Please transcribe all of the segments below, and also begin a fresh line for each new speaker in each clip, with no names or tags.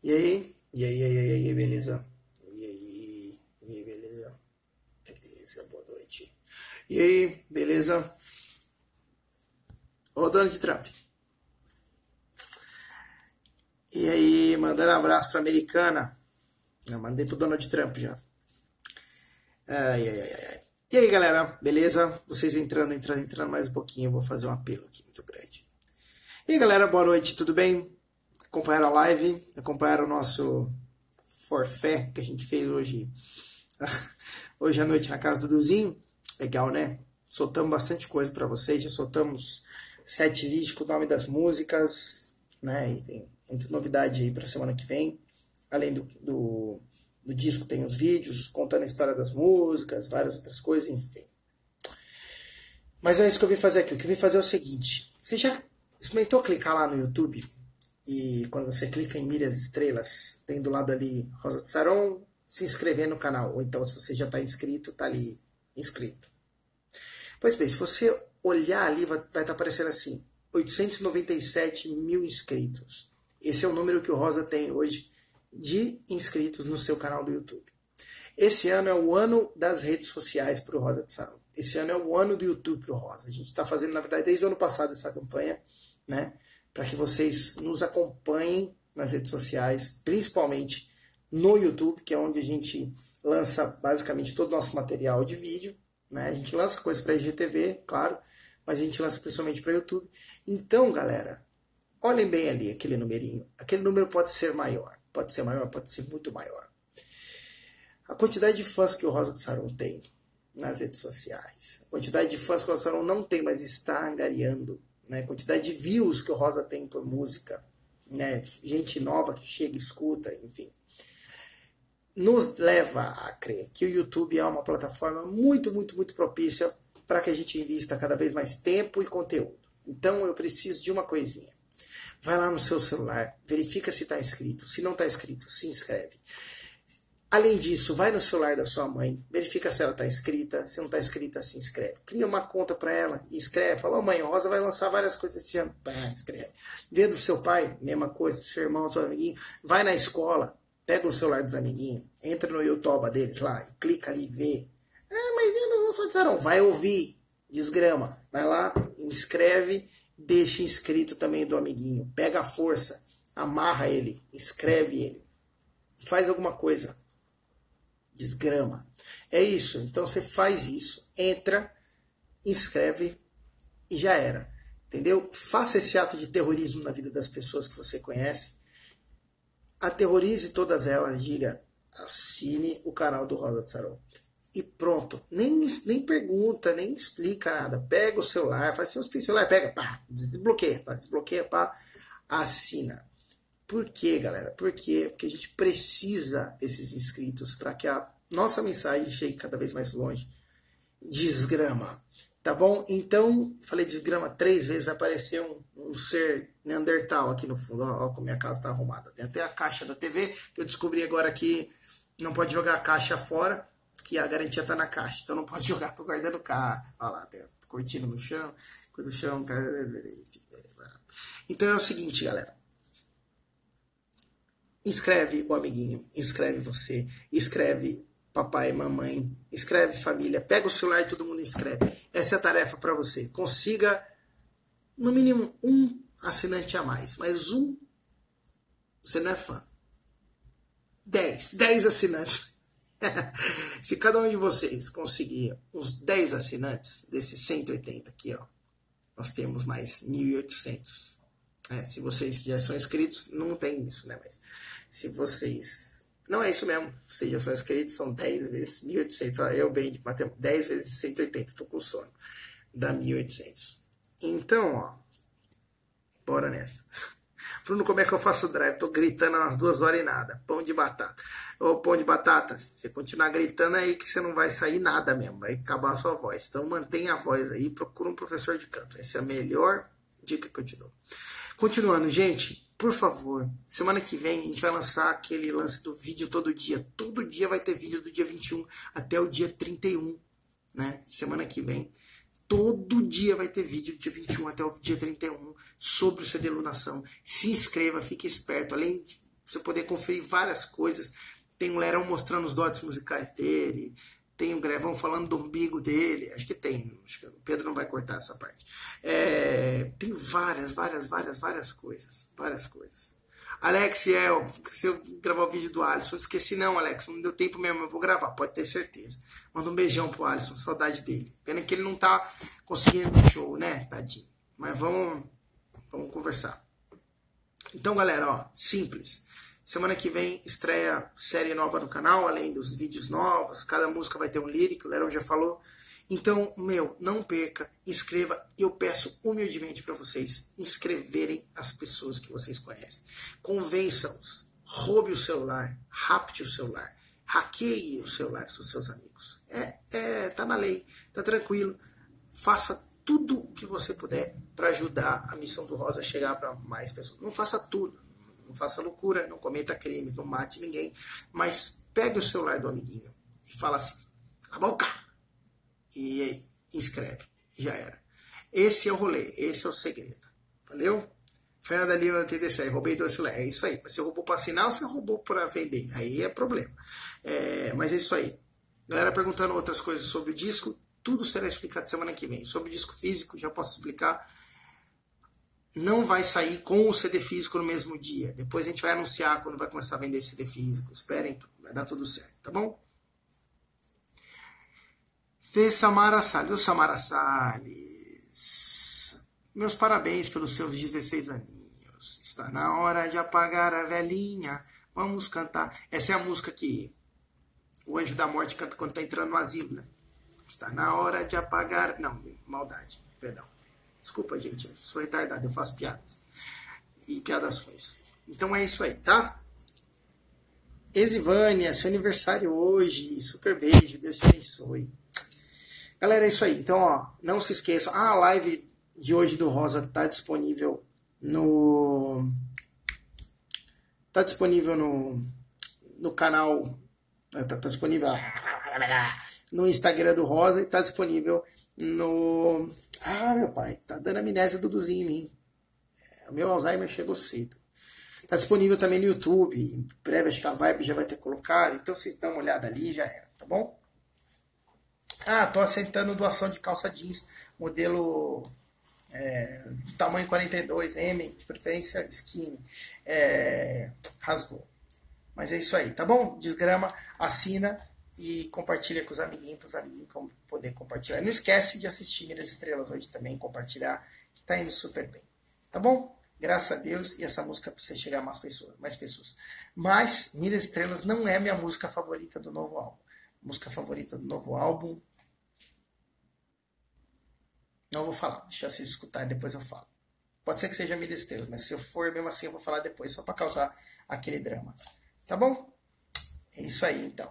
E aí? E aí, beleza? E aí, beleza? Beleza, boa noite. E aí, beleza? Ô, Donald Trump. E aí, mandando abraço pra Americana. Eu mandei pro Donald Trump já. Ai. E aí, galera, beleza? Vocês entrando mais um pouquinho. Eu vou fazer um apelo aqui muito grande. E aí, galera, boa noite, tudo bem? Acompanharam a live? Acompanharam o nosso forfé que a gente fez hoje? Hoje à noite na casa do Duzinho? Legal, né? Soltamos bastante coisa para vocês. Já soltamos 7 vídeos com o nome das músicas, né? E tem muita novidade aí para semana que vem. Além do disco, tem os vídeos contando a história das músicas, várias outras coisas, enfim. Mas é isso que eu vim fazer aqui. O que eu vim fazer é o seguinte: você já experimentou clicar lá no YouTube? E quando você clica em Mira as Estrelas, tem do lado ali Rosa de Saron, se inscrever no canal. Ou então, se você já está inscrito, está ali inscrito. Pois bem, se você olhar ali, vai estar aparecendo assim: 897 mil inscritos. Esse é o número que o Rosa tem hoje de inscritos no seu canal do YouTube. Esse ano é o ano das redes sociais para o Rosa de Saron. Esse ano é o ano do YouTube para o Rosa. A gente está fazendo, na verdade, desde o ano passado essa campanha, né? Para que vocês nos acompanhem nas redes sociais, principalmente no YouTube, que é onde a gente lança basicamente todo o nosso material de vídeo, né? A gente lança coisas para IGTV, claro, mas a gente lança principalmente para YouTube. Então, galera, olhem bem ali aquele numerinho. Aquele número pode ser maior, pode ser muito maior. A quantidade de fãs que o Rosa de Saron tem nas redes sociais, a quantidade de fãs que o Rosa de Saron não tem, mas está angariando, né? A quantidade de views que o Rosa tem por música, né? Gente nova que chega e escuta, enfim, nos leva a crer que o YouTube é uma plataforma muito propícia para que a gente invista cada vez mais tempo e conteúdo. Então eu preciso de uma coisinha. Vai lá no seu celular, verifica se está inscrito. Se não está inscrito, se inscreve. Além disso, vai no celular da sua mãe, verifica se ela está inscrita. Se não está inscrita, se inscreve. Cria uma conta para ela e escreve. Fala: mãe, a Rosa vai lançar várias coisas esse ano. Pá, escreve. Vê do seu pai, mesma coisa. Seu irmão, seu amiguinho. Vai na escola, pega o celular dos amiguinhos, entra no YouTube deles lá, e clica ali e vê. Ah, mas eu não vou soltar não. Vai ouvir, desgrama. Vai lá, inscreve, deixa inscrito também do amiguinho. Pega a força, amarra ele, escreve ele. Faz alguma coisa. Desgrama. É isso. Então você faz isso. Entra, inscreve e já era. Entendeu? Faça esse ato de terrorismo na vida das pessoas que você conhece. Aterrorize todas elas. Diga: assine o canal do Rosa de Saron. E pronto. Nem pergunta, nem explica nada. Pega o celular, fala assim: você tem celular? Pega, pá, desbloqueia, pá, assina. Por quê, galera? Por quê? Porque a gente precisa desses inscritos para que a nossa mensagem chegue cada vez mais longe. Desgrama. Tá bom? Então, falei desgrama 3 vezes, vai aparecer um ser Neandertal aqui no fundo. Ó, como minha casa está arrumada. Tem até a caixa da TV, que eu descobri agora que não pode jogar a caixa fora, que a garantia tá na caixa. Então não pode jogar, tô guardando o carro. Olha lá, tem cortina no chão, coisa do chão. Então é o seguinte, galera. Inscreve o amiguinho, inscreve você, escreve papai e mamãe, escreve família, pega o celular e todo mundo inscreve. Essa é a tarefa para você. Consiga, no mínimo, um assinante a mais. Mas você não é fã. 10 assinantes. Se cada um de vocês conseguir uns 10 assinantes, desses 180 aqui, ó, nós temos mais 1.800. Se vocês já são inscritos, não tem isso, né? Mas se vocês... Não é isso mesmo. Vocês já são inscritos, são 10 vezes 1.800. Eu bem de matemática. 10 vezes 180. Estou com sono. Dá 1.800. Então, ó. Bora nessa. Bruno, como é que eu faço o drive? Tô gritando há umas 2 horas e nada. Pão de batata. Ô, pão de batata, se você continuar gritando aí que você não vai sair nada mesmo. Vai acabar a sua voz. Então mantenha a voz aí. Procura um professor de canto. Essa é a melhor dica que eu te dou. Continuando, gente, por favor, semana que vem a gente vai lançar aquele lance do vídeo todo dia. Todo dia vai ter vídeo do dia 21 até o dia 31, né? Semana que vem, todo dia vai ter vídeo do dia 21 até o dia 31 sobre o CD Lunação. Se inscreva, fique esperto. Além você poder conferir várias coisas. Tem o Lerão mostrando os dotes musicais dele, tem o Grevão falando do umbigo dele, acho que o Pedro não vai cortar essa parte. Tem várias coisas, Alex, se eu gravar o vídeo do Alisson, esqueci não, Alex, não deu tempo mesmo, eu vou gravar, pode ter certeza. Manda um beijão pro Alisson, saudade dele. Pena que ele não tá conseguindo ir no show, né, tadinho. Mas vamos conversar. Então, galera, ó, simples. Semana que vem estreia série nova no canal, além dos vídeos novos. Cada música vai ter um lírico, o Lerão já falou. Então, não perca, inscreva. Eu peço humildemente para vocês inscreverem as pessoas que vocês conhecem. Convença-os. Roube o celular, rapte o celular, hackeie o celular dos seus amigos. Tá na lei, tá tranquilo. Faça tudo o que você puder para ajudar a missão do Rosa a chegar para mais pessoas. Não faça tudo. Não faça loucura, não cometa crimes, não mate ninguém. Mas pegue o celular do amiguinho e fala assim, cala a boca! E inscreve. Já era. Esse é o rolê, esse é o segredo. Valeu? Fernanda Lima, 87, roubei dois celulares. É isso aí. Mas você roubou para assinar ou você roubou para vender? Aí é problema. Mas é isso aí. Galera perguntando outras coisas sobre o disco. Tudo será explicado semana que vem. Sobre o disco físico, já posso explicar. Não vai sair com o CD físico no mesmo dia. Depois a gente vai anunciar quando vai começar a vender CD físico. Esperem, vai dar tudo certo, tá bom? De Samara Salles. Samara Salles, meus parabéns pelos seus 16 aninhos. Está na hora de apagar a velhinha. Vamos cantar. Essa é a música que o Anjo da Morte canta quando está entrando no asilo, né? Está na hora de apagar... Não, maldade, perdão. Desculpa, gente, eu sou retardado, eu faço piadas. E piadas ruins. Então é isso aí, tá? Exivânia, seu aniversário hoje. Super beijo, Deus te abençoe. Galera, é isso aí. Então, ó, não se esqueçam. A live de hoje do Rosa tá disponível no... Tá disponível no canal... Tá disponível no Instagram do Rosa e tá disponível no... meu pai, tá dando amnésia Duduzinho em mim. O meu Alzheimer chegou cedo. Tá disponível também no YouTube. Em breve, acho que a Vibe já vai ter colocado. Então, vocês dão uma olhada ali, já era, tá bom? Tô aceitando doação de calça jeans, modelo de tamanho 42M, de preferência skinny. Rasgou. Mas é isso aí, tá bom? Desgrama, assina e compartilha com os amiguinhos, para os amiguinhos poder compartilhar. Não esquece de assistir Miras Estrelas hoje também, compartilhar, que tá indo super bem. Tá bom? Graças a Deus, e essa música precisa chegar a mais pessoas. Mas Miras Estrelas não é minha música favorita do novo álbum. Música favorita do novo álbum... Não vou falar, deixa vocês escutarem, depois eu falo. Pode ser que seja Miras Estrelas, mas se eu for mesmo assim, eu vou falar depois, só para causar aquele drama. Tá bom? É isso aí, então.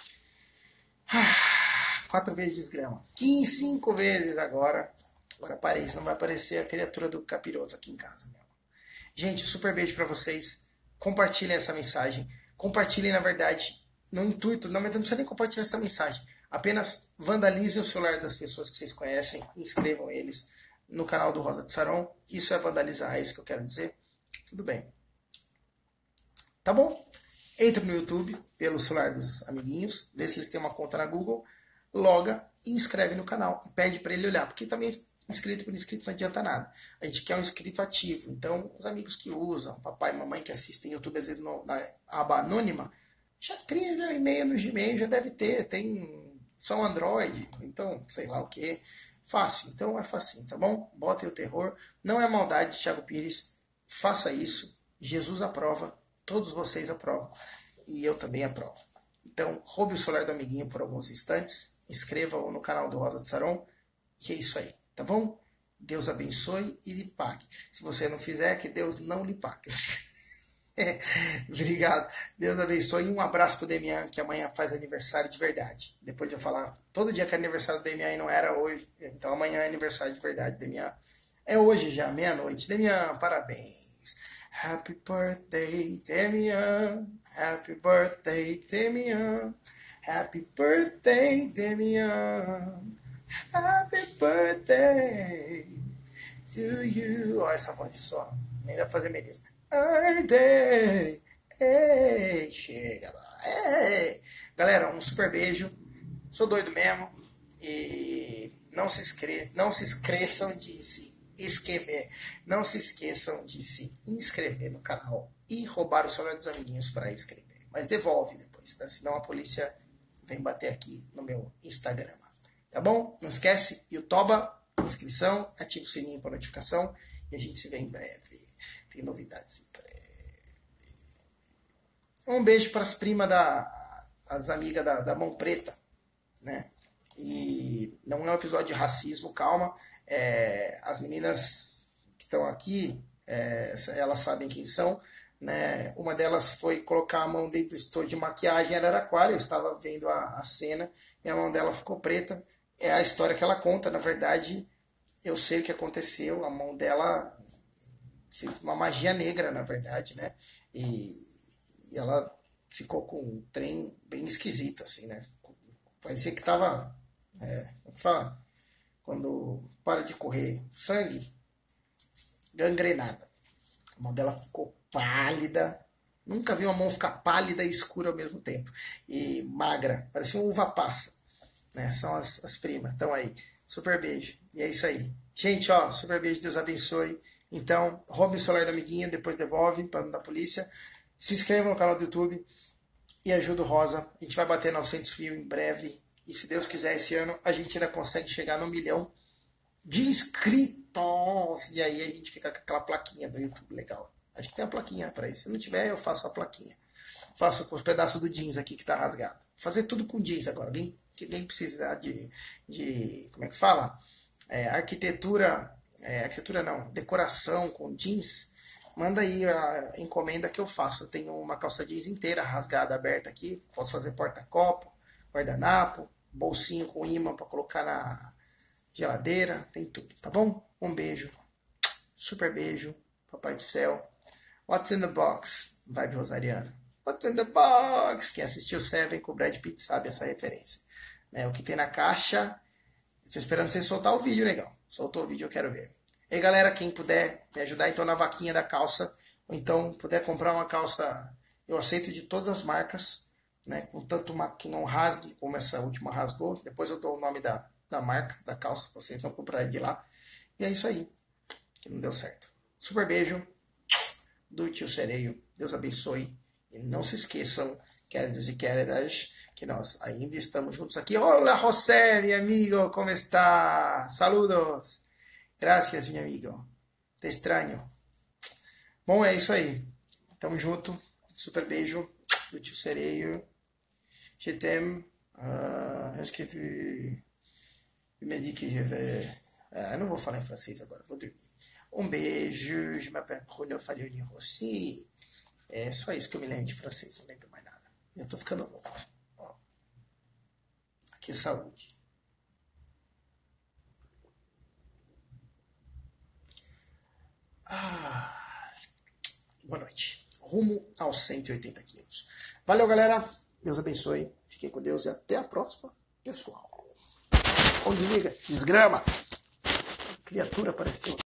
4 vezes desgrama. 5 vezes agora. Agora parei, senão vai aparecer a criatura do capiroto aqui em casa. Meu. Gente, super beijo pra vocês. Compartilhem essa mensagem. Compartilhem, na verdade, no intuito. Não precisa nem compartilhar essa mensagem. Apenas vandalizem o celular das pessoas que vocês conhecem. Inscrevam eles no canal do Rosa de Saron. Isso é vandalizar, é isso que eu quero dizer. Tudo bem. Tá bom? Entra no YouTube, pelo celular dos amiguinhos, vê se eles têm uma conta na Google, loga e inscreve no canal. E pede para ele olhar, porque também inscrito por inscrito não adianta nada. A gente quer um inscrito ativo. Então, os amigos que usam, papai e mamãe que assistem YouTube, às vezes na aba anônima, já cria e-mail no Gmail, já deve ter. Tem só Android, então, sei lá o que. Fácil, então é facinho, tá bom? Botem o terror. Não é maldade, Thiago Pires. Faça isso. Jesus aprova. Todos vocês aprovam. E eu também aprovo. Então, roube o celular do amiguinho por alguns instantes. Inscreva-o no canal do Rosa de Saron. Que é isso aí, tá bom? Deus abençoe e lhe pague. Se você não fizer, que Deus não lhe pague. Obrigado. Deus abençoe. E um abraço pro Demian, que amanhã faz aniversário de verdade. Depois de eu falar todo dia que é aniversário do Demian e não era hoje. Então amanhã é aniversário de verdade, Demian. É hoje já, meia-noite. Demian, parabéns. Happy birthday, Demian. Happy birthday, Demian. Happy birthday, Demian. Happy birthday to you. Olha essa voz de sono. Nem dá pra fazer mesmo. Our day Ei, chega lá. Ei. Galera, um super beijo. Sou doido mesmo. E não se esqueçam de se inscrever. Não se esqueçam de se inscrever no canal e roubar o celular dos amiguinhos para inscrever. Mas devolve depois, tá? Senão a polícia vem bater aqui no meu Instagram. Tá bom? Não esquece, YouTuba, inscrição, ativa o sininho para notificação e a gente se vê em breve. Tem novidades em breve. Um beijo para as primas as amigas da Mão Preta, né? E não é um episódio de racismo, calma. As meninas que estão aqui, elas sabem quem são, né? Uma delas foi colocar a mão dentro do estojo de maquiagem em Araraquara, eu estava vendo a cena e a mão dela ficou preta. É a história que ela conta, na verdade, eu sei o que aconteceu, a mão dela, uma magia negra, na verdade, né? E ela ficou com um trem bem esquisito, assim, né? Parecia que tava, como que fala? Quando para de correr sangue, gangrenada. A mão dela ficou pálida. Nunca vi uma mão ficar pálida e escura ao mesmo tempo. E magra, parecia uma uva passa. Né? São as primas, estão aí. Super beijo. E é isso aí. Gente, ó, super beijo, Deus abençoe. Então, roube o celular da amiguinha, depois devolve para não dar polícia. Se inscreva no canal do YouTube e ajuda o Rosa. A gente vai bater 900 mil em breve. E se Deus quiser, esse ano a gente ainda consegue chegar no 1 milhão de inscritos. E aí a gente fica com aquela plaquinha do YouTube legal. Acho que tem a plaquinha para isso. Se não tiver, eu faço a plaquinha. Faço com os pedaços do jeans aqui que tá rasgado. Vou fazer tudo com jeans agora. Quem precisar de como é que fala? Arquitetura não, decoração com jeans, manda aí a encomenda que eu faço. Eu tenho uma calça jeans inteira rasgada, aberta aqui. Posso fazer porta-copo, guardanapo, bolsinho com imã para colocar na geladeira, tem tudo, tá bom? Um beijo, super beijo, papai do céu. What's in the box? Vibe rosariana. What's in the box? Quem assistiu Seven com o Brad Pitt sabe essa referência. O que tem na caixa. Estou esperando você soltar o vídeo, legal. Soltou o vídeo, eu quero ver. E galera, quem puder me ajudar então na vaquinha da calça, ou então puder comprar uma calça, eu aceito de todas as marcas, né? Contanto uma que não rasgue, como essa última rasgou. Depois eu dou o nome da marca, da calça, pra vocês não comprarem de lá. E é isso aí, que não deu certo. Super beijo do tio Sereio. Deus abençoe. E não se esqueçam, queridos e queridas, que nós ainda estamos juntos aqui. Olá, José, meu amigo, como está? Saludos. Gracias, meu amigo. Te extraño. Bom, é isso aí. Tamo junto. Super beijo do tio Sereio. Je t'aime. Eu escrevi... me dit que je vais... eu não vou falar em francês agora, vou dormir. Um beijo. Je m'appelle Bruno Faglioni Rossi. É só isso que eu me lembro de francês, não lembro mais nada. Eu tô ficando louco. Aqui é saúde. Boa noite. Rumo aos 180 quilos. Valeu, galera. Deus abençoe. Fiquem com Deus e até a próxima, pessoal. Ou desliga. Desgrama. A criatura apareceu.